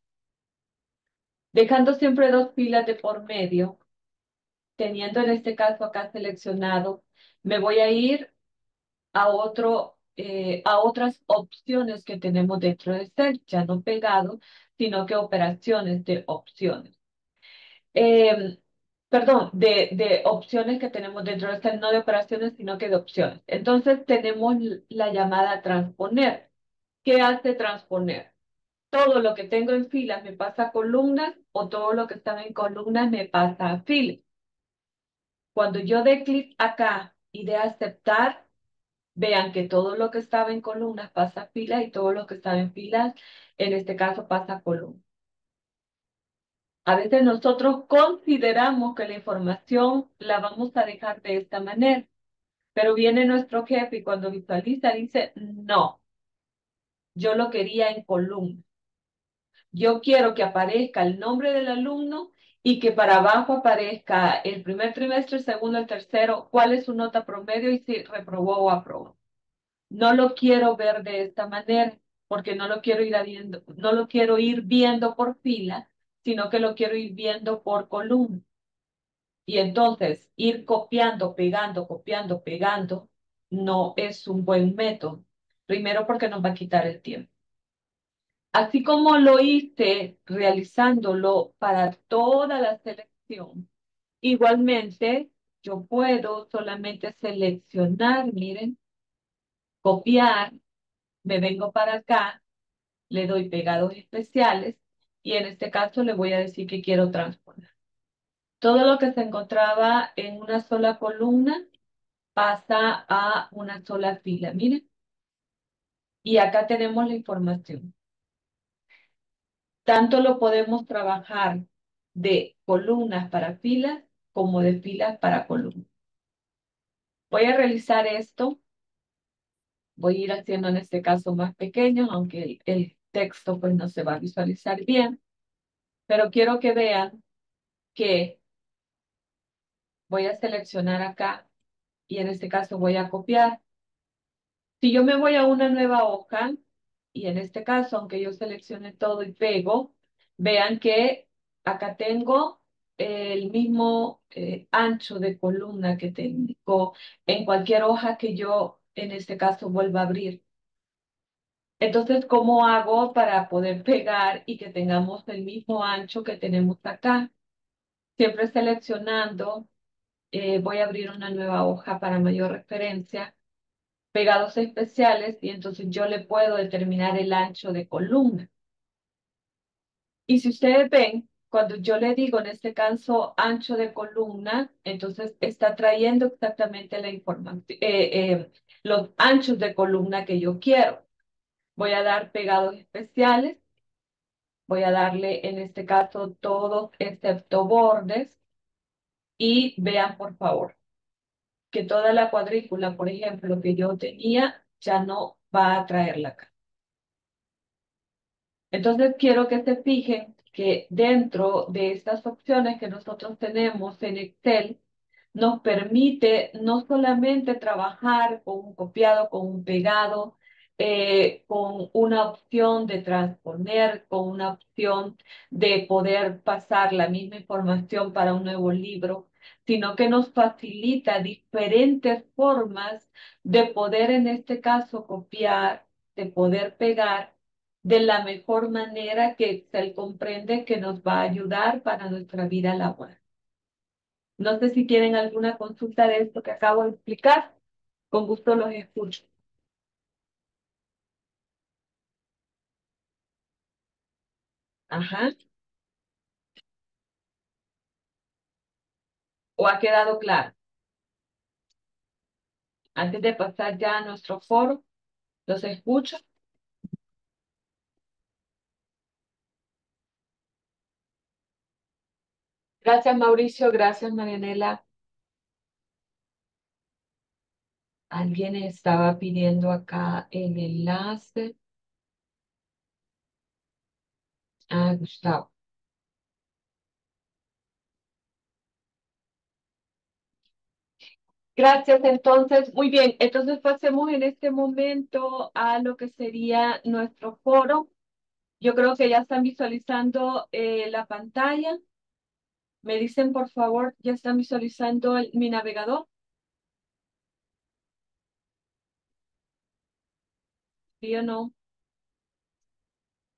Dejando siempre dos filas de por medio, teniendo en este caso acá seleccionado, me voy a ir a otro, eh, a otras opciones que tenemos dentro de Excel, ya no pegado, sino que operaciones de opciones. Eh, perdón, de, de opciones que tenemos dentro de este, no de operaciones, sino que de opciones. Entonces tenemos la llamada transponer. ¿Qué hace transponer? Todo lo que tengo en filas me pasa a columnas o todo lo que está en columnas me pasa a filas. Cuando yo dé clic acá y de aceptar, vean que todo lo que estaba en columnas pasa a filas y todo lo que estaba en filas, en este caso, pasa a columnas. A veces nosotros consideramos que la información la vamos a dejar de esta manera, pero viene nuestro jefe y cuando visualiza dice, no, yo lo quería en columnas. Yo quiero que aparezca el nombre del alumno y que para abajo aparezca el primer trimestre, el segundo, el tercero, cuál es su nota promedio y si reprobó o aprobó. No lo quiero ver de esta manera, porque no lo quiero ir viendo, no lo quiero ir viendo por fila, sino que lo quiero ir viendo por columna. Y entonces ir copiando, pegando, copiando, pegando, no es un buen método. Primero porque nos va a quitar el tiempo. Así como lo hice realizándolo para toda la selección, igualmente yo puedo solamente seleccionar, miren, copiar, me vengo para acá, le doy pegados especiales y en este caso le voy a decir que quiero transponer. Todo lo que se encontraba en una sola columna pasa a una sola fila, miren. Y acá tenemos la información. Tanto lo podemos trabajar de columnas para filas como de filas para columnas. Voy a realizar esto. Voy a ir haciendo en este caso más pequeño, aunque el, el texto pues no se va a visualizar bien. Pero quiero que vean que voy a seleccionar acá y en este caso voy a copiar. Si yo me voy a una nueva hoja, y en este caso, aunque yo seleccione todo y pego, vean que acá tengo el mismo eh, ancho de columna que tengo en cualquier hoja que yo, en este caso, vuelva a abrir. Entonces, ¿cómo hago para poder pegar y que tengamos el mismo ancho que tenemos acá? Siempre seleccionando, eh, voy a abrir una nueva hoja para mayor referencia, pegados especiales, y entonces yo le puedo determinar el ancho de columna. Y si ustedes ven, cuando yo le digo en este caso ancho de columna, entonces está trayendo exactamente la información, eh, eh, los anchos de columna que yo quiero. Voy a dar pegados especiales, voy a darle en este caso todos excepto bordes y vean por favor que toda la cuadrícula, por ejemplo, que yo tenía, ya no va a traerla acá. Entonces quiero que se fijen que dentro de estas opciones que nosotros tenemos en Excel, nos permite no solamente trabajar con un copiado, con un pegado, eh, con una opción de transponer, con una opción de poder pasar la misma información para un nuevo libro, sino que nos facilita diferentes formas de poder, en este caso, copiar, de poder pegar de la mejor manera que Excel comprende que nos va a ayudar para nuestra vida laboral. No sé si tienen alguna consulta de esto que acabo de explicar. Con gusto los escucho. Ajá. ¿O ha quedado claro? Antes de pasar ya a nuestro foro, los escucho. Gracias, Mauricio. Gracias, Marianela. Alguien estaba pidiendo acá el enlace. Ah, Gustavo. Gracias, entonces, muy bien, entonces pasemos en este momento a lo que sería nuestro foro. Yo creo que ya están visualizando eh, la pantalla. Me dicen, por favor, ¿ya están visualizando el- mi navegador? ¿Sí o no?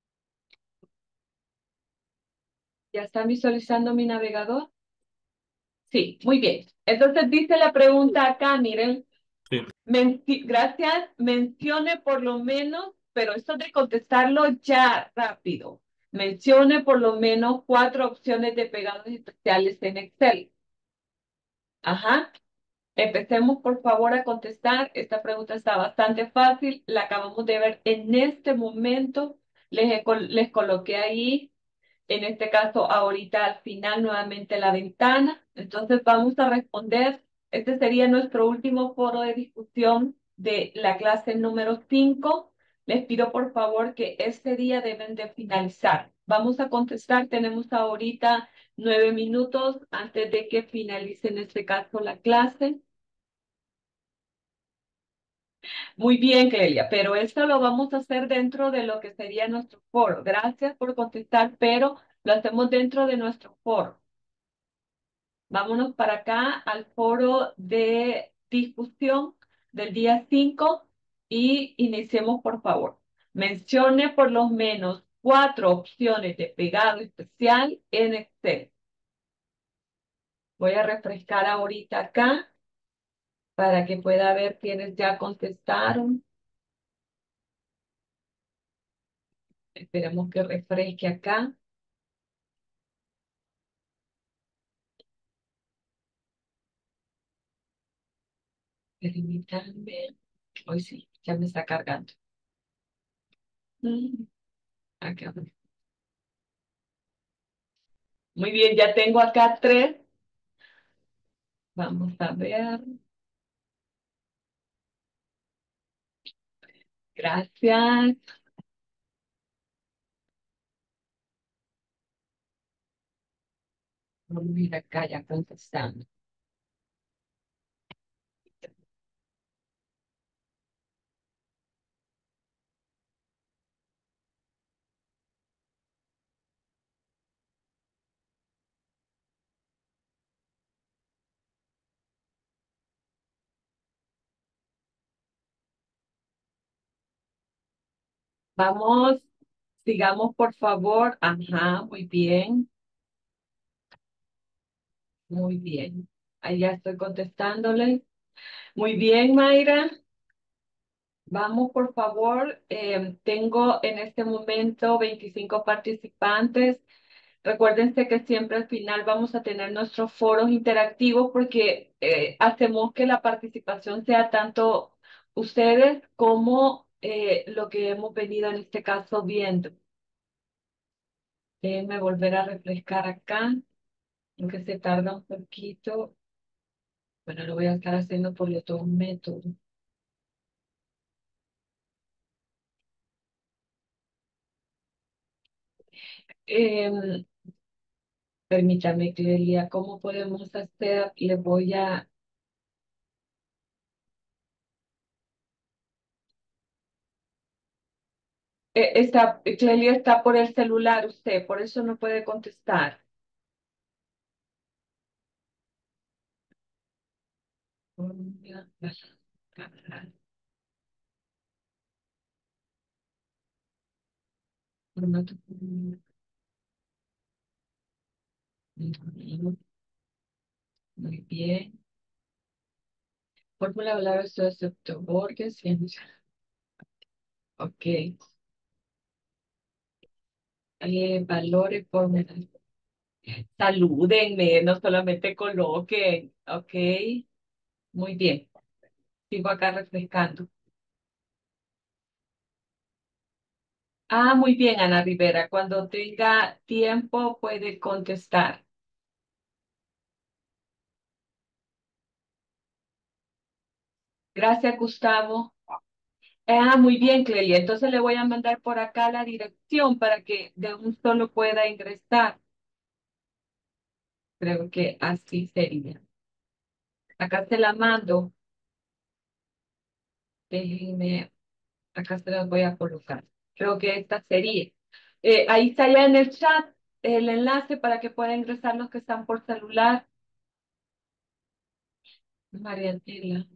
¿Ya están visualizando mi navegador? Sí, muy bien. Entonces dice la pregunta acá, miren. Sí. Menci- gracias, mencione por lo menos, pero esto de contestarlo ya rápido. Mencione por lo menos cuatro opciones de pegados especiales en Excel. Ajá. Empecemos por favor a contestar. Esta pregunta está bastante fácil. La acabamos de ver en este momento. Les, he col- les coloqué ahí, en este caso, ahorita al final nuevamente la ventana. Entonces vamos a responder. Este sería nuestro último foro de discusión de la clase número cinco. Les pido por favor que este día deben de finalizar. Vamos a contestar. Tenemos ahorita nueve minutos antes de que finalice en este caso la clase. Muy bien, Clelia, pero esto lo vamos a hacer dentro de lo que sería nuestro foro. Gracias por contestar, pero lo hacemos dentro de nuestro foro. Vámonos para acá al foro de discusión del día cinco y iniciemos, por favor. Mencione por lo menos cuatro opciones de pegado especial en Excel. Voy a refrescar ahorita acá para que pueda ver quiénes ya contestaron. Esperemos que refresque acá. Permítanme. Hoy sí, ya me está cargando. Mm, acá. Muy bien, ya tengo acá tres. Vamos a ver. Gracias. Vamos a ir acá ya contestando. Vamos, sigamos por favor. Ajá, muy bien. Muy bien. Ahí ya estoy contestándole. Muy bien, Mayra. Vamos, por favor. Eh, tengo en este momento veinticinco participantes. Recuérdense que siempre al final vamos a tener nuestros foros interactivos porque eh, hacemos que la participación sea tanto ustedes como eh, lo que hemos venido en este caso viendo. Déjenme volver a refrescar acá, aunque se tarda un poquito. Bueno, lo voy a estar haciendo por los dos métodos. Em, permítame, Clelia, ¿cómo podemos hacer? Le voy a... Eh, está, Clelia está por el celular usted, por eso no puede contestar. Formato. Muy bien. Fórmula hablar sobre Borges. Ok. Eh, valores, fórmulas. Salúdenme, no solamente coloquen. Ok. Muy bien. Sigo acá refrescando. Ah, muy bien, Ana Rivera. Cuando tenga tiempo puede contestar. Gracias, Gustavo. Ah, muy bien, Clelia. Entonces le voy a mandar por acá la dirección para que de un solo pueda ingresar. Creo que así sería. Acá se la mando. Déjenme, acá se las voy a colocar. Creo que esta sería. Eh, ahí está ya en el chat el enlace para que puedan ingresar los que están por celular. Marianela.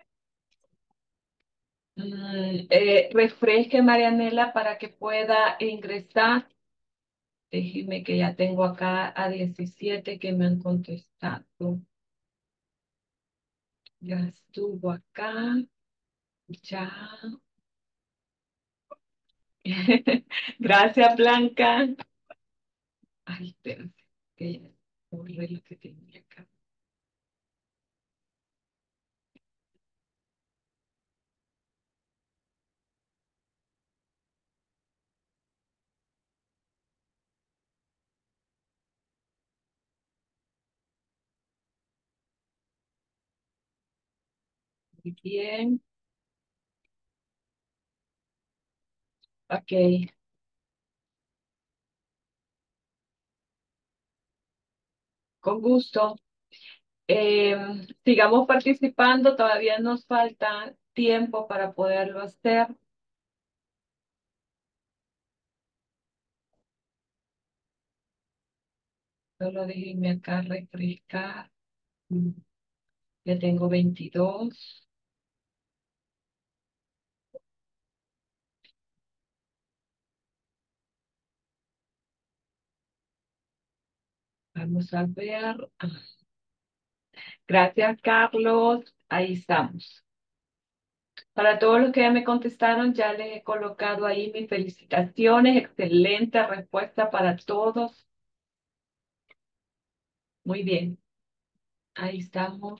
Mm, eh, refresque Marianela para que pueda ingresar. Déjenme que ya tengo acá a diecisiete que me han contestado. Ya estuvo acá. Ya. Gracias, Blanca. Ay, espérense, que ya borré lo que tenía acá. Muy bien. Ok, con gusto. Eh, sigamos participando, todavía nos falta tiempo para poderlo hacer. Solo déjenme acá refrescar. Mm, Ya tengo veintidós. Vamos a ver. Ah, Gracias, Carlos. Ahí estamos. Para todos los que ya me contestaron, ya les he colocado ahí mis felicitaciones. Excelente respuesta para todos. Muy bien. Ahí estamos.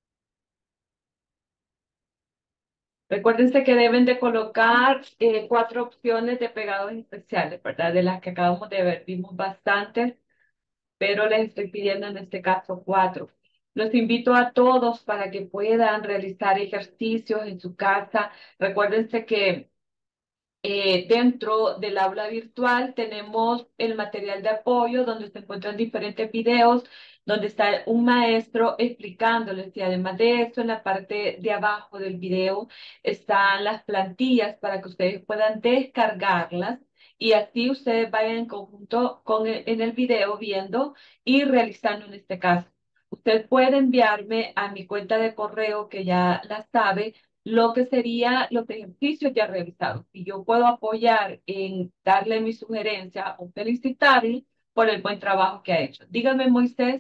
Recuérdense que deben de colocar eh, cuatro opciones de pegados especiales, ¿verdad? De las que acabamos de ver, vimos bastantes, pero les estoy pidiendo en este caso cuatro. Los invito a todos para que puedan realizar ejercicios en su casa. Recuérdense que eh, dentro del aula virtual tenemos el material de apoyo donde se encuentran diferentes videos, donde está un maestro explicándoles y además de eso en la parte de abajo del video están las plantillas para que ustedes puedan descargarlas y así ustedes vayan en conjunto con el- en el video viendo y realizando en este caso. Usted puede enviarme a mi cuenta de correo que ya la sabe lo que sería los ejercicios ya realizados. Y yo puedo apoyar en darle mi sugerencia o felicitarle por el buen trabajo que ha hecho. Dígame, Moisés.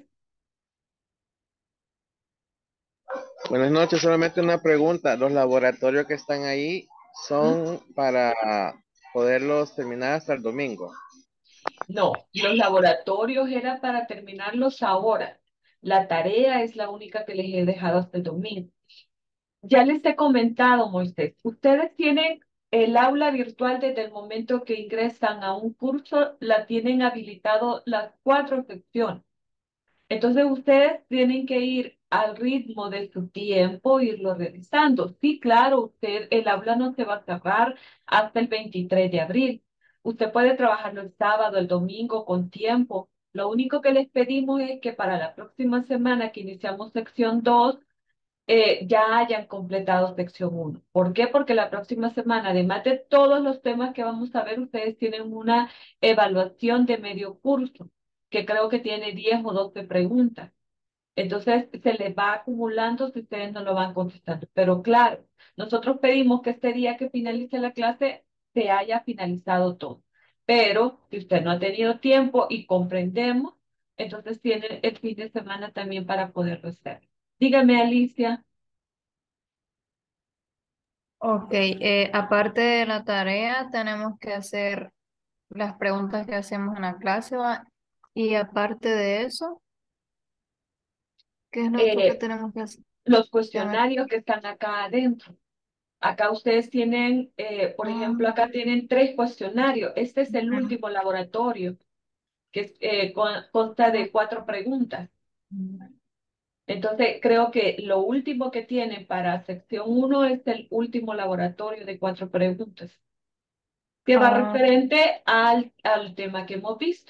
Buenas noches, solamente una pregunta. ¿Los laboratorios que están ahí ¿Mm? son para poderlos terminar hasta el domingo? No, los laboratorios era para terminarlos ahora. La tarea es la única que les he dejado hasta el domingo. Ya les he comentado, Moisés, ustedes tienen el aula virtual desde el momento que ingresan a un curso, la tienen habilitado las cuatro secciones. Entonces ustedes tienen que ir al ritmo de su tiempo, irlo revisando. Sí, claro, usted, el aula no se va a cerrar hasta el veintitrés de abril. Usted puede trabajarlo el sábado, el domingo con tiempo. Lo único que les pedimos es que para la próxima semana que iniciamos sección dos eh, ya hayan completado sección uno. ¿Por qué? Porque la próxima semana, además de todos los temas que vamos a ver, ustedes tienen una evaluación de medio curso, que creo que tiene diez o doce preguntas. Entonces, se les va acumulando si ustedes no lo van contestando. Pero claro, nosotros pedimos que este día que finalice la clase se haya finalizado todo. Pero si usted no ha tenido tiempo y comprendemos, entonces tiene el fin de semana también para poderlo hacer. Dígame, Alicia. Ok, eh, aparte de la tarea, tenemos que hacer las preguntas que hacemos en la clase, ¿va? Y aparte de eso, ¿qué es lo otro que eh, tenemos que hacer? los Ya me- cuestionarios que están acá adentro. Acá ustedes tienen, eh, por Ah, ejemplo, acá tienen tres cuestionarios. Este es el último laboratorio que es, eh, con- consta de cuatro preguntas. Entonces, creo que lo último que tienen para sección uno es el último laboratorio de cuatro preguntas, que va ah, referente al, al tema que hemos visto.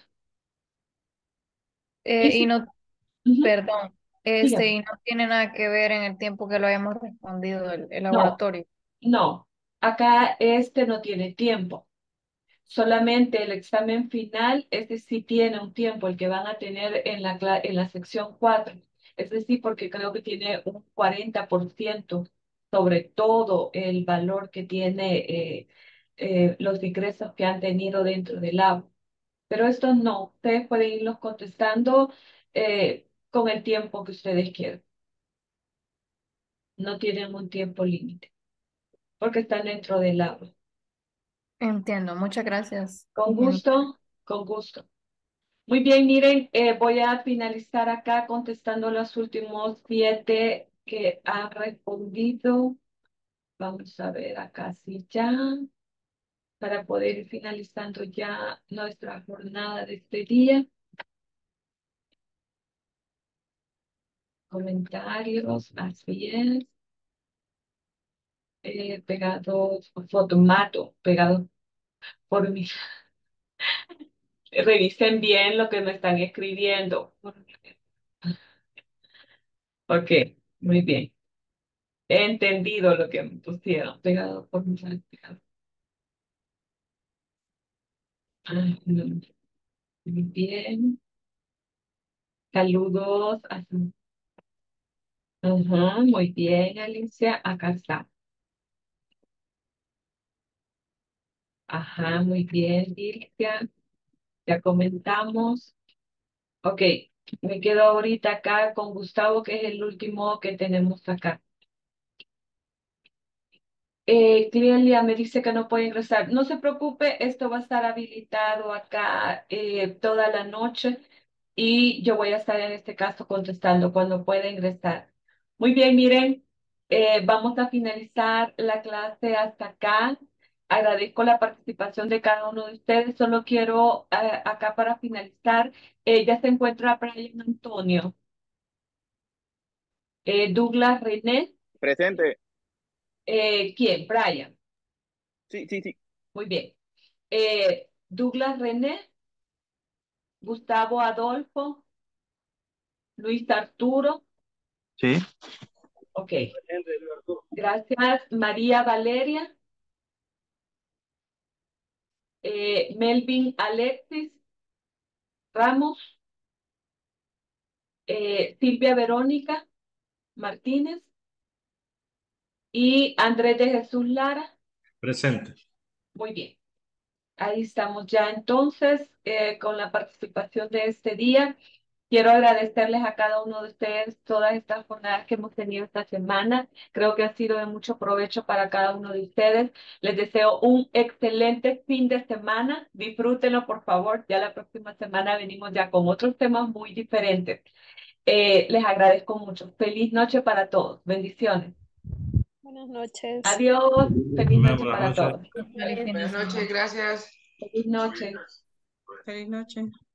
Y eh, y si, no, ujú, perdón, este, dígame. y no tiene nada que ver en el tiempo que lo hayamos respondido el, el No, laboratorio. no, acá este no tiene tiempo. Solamente el examen final, ese sí tiene un tiempo, el que van a tener en la, cla- en la sección cuatro. Es decir, porque creo que tiene un cuarenta por ciento sobre todo el valor que tiene eh, eh, los ingresos que han tenido dentro del aula. Pero estos no, ustedes pueden irlos contestando eh, con el tiempo que ustedes quieran. No tienen un tiempo límite, porque están dentro del aula. Entiendo, muchas gracias, Con ingeniero. gusto, con gusto. Muy bien, miren, eh, voy a finalizar acá contestando los últimos siete que han respondido. Vamos a ver acá si ya, para poder ir finalizando ya nuestra jornada de este día. Comentarios, así es. Eh, pegados, fotomato, pegados por mí. Revisen bien lo que me están escribiendo. Ok, muy bien. He entendido lo que me pusieron. Pegado por mí. Pegado. Ah, no. Muy bien. Saludos. Ajá, Ajá, muy bien, Alicia. Acá está. Ajá, muy bien, Alicia. Ya comentamos. Ok, me quedo ahorita acá con Gustavo, que es el último que tenemos acá. Eh, Clelia me dice que no puede ingresar. No se preocupe, esto va a estar habilitado acá eh, toda la noche y yo voy a estar en este caso contestando cuando pueda ingresar. Muy bien, miren, eh, vamos a finalizar la clase hasta acá. Agradezco la participación de cada uno de ustedes. Solo quiero eh, acá para finalizar, eh, ya se encuentra Brian Antonio, eh, Douglas René, Presente. eh, ¿quién? Brian. Sí, sí, sí. Muy bien. Eh, Douglas René, Gustavo Adolfo, Luis Arturo, Sí. ok, gracias. María Valeria, eh, Melvin Alexis Ramos, eh, Silvia Verónica Martínez y Andrés de Jesús Lara. Presente. Muy bien. Ahí estamos ya entonces eh, con la participación de este día. Quiero agradecerles a cada uno de ustedes todas estas jornadas que hemos tenido esta semana. Creo que ha sido de mucho provecho para cada uno de ustedes. Les deseo un excelente fin de semana. Disfrútenlo, por favor. Ya la próxima semana venimos ya con otros temas muy diferentes. Eh, les agradezco mucho. Feliz noche para todos. Bendiciones. Buenas noches. Adiós. Feliz noche Buenas para noches. todos. Feliz fin de Buenas semana. noches, gracias. Feliz noche. Feliz noche.